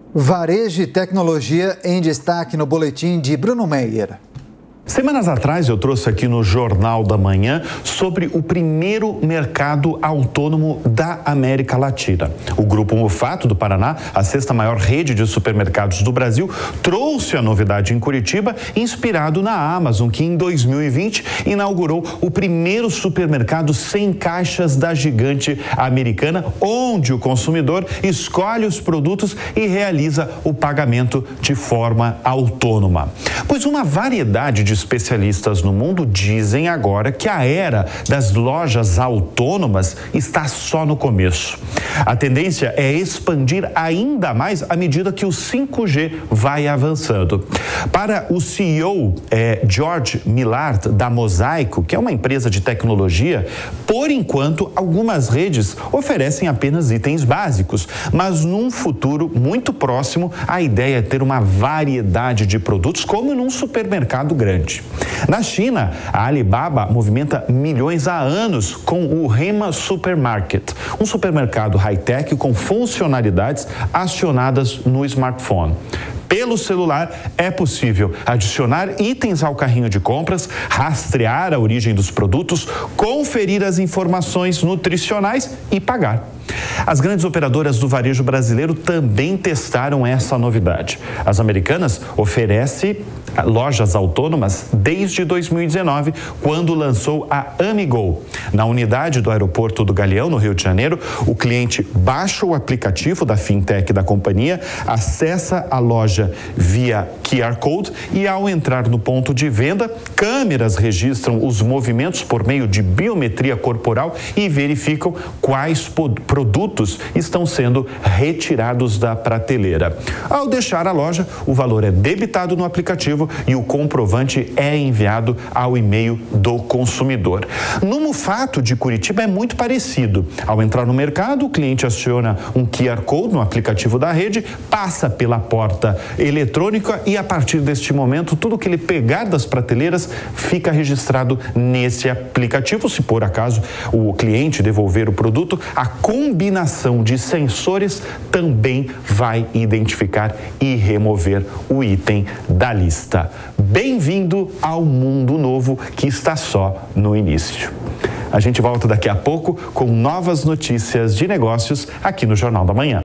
Varejo e tecnologia em destaque no boletim de Bruno Meyer. Semanas atrás eu trouxe aqui no Jornal da Manhã sobre o primeiro mercado autônomo da América Latina. O Grupo Mufato do Paraná, a sexta maior rede de supermercados do Brasil, trouxe a novidade em Curitiba, inspirado na Amazon, que em 2020 inaugurou o primeiro supermercado sem caixas da gigante americana, onde o consumidor escolhe os produtos e realiza o pagamento de forma autônoma. Pois uma variedade de especialistas no mundo dizem agora que a era das lojas autônomas está só no começo. A tendência é expandir ainda mais à medida que o 5G vai avançando. Para o CEO George Millard, da Mosaico, que é uma empresa de tecnologia, por enquanto, algumas redes oferecem apenas itens básicos, mas num futuro muito próximo, a ideia é ter uma variedade de produtos, como num supermercado grande. Na China, a Alibaba movimenta milhões há anos com o Hema Supermarket, um supermercado high-tech com funcionalidades acionadas no smartphone. Pelo celular, é possível adicionar itens ao carrinho de compras, rastrear a origem dos produtos, conferir as informações nutricionais e pagar. As grandes operadoras do varejo brasileiro também testaram essa novidade. As americanas oferecem lojas autônomas desde 2019, quando lançou a Amigo. Na unidade do aeroporto do Galeão, no Rio de Janeiro, o cliente baixa o aplicativo da fintech da companhia, acessa a loja via QR Code e, ao entrar no ponto de venda, câmeras registram os movimentos por meio de biometria corporal e verificam quais produtos estão sendo retirados da prateleira. Ao deixar a loja, o valor é debitado no aplicativo e o comprovante é enviado ao e-mail do consumidor. No Mufato de Curitiba é muito parecido. Ao entrar no mercado, o cliente aciona um QR Code no aplicativo da rede, passa pela porta eletrônica e, a partir deste momento, tudo que ele pegar das prateleiras fica registrado nesse aplicativo. Se por acaso o cliente devolver o produto, a combinação de sensores também vai identificar e remover o item da lista. Bem-vindo ao mundo novo que está só no início. A gente volta daqui a pouco com novas notícias de negócios aqui no Jornal da Manhã.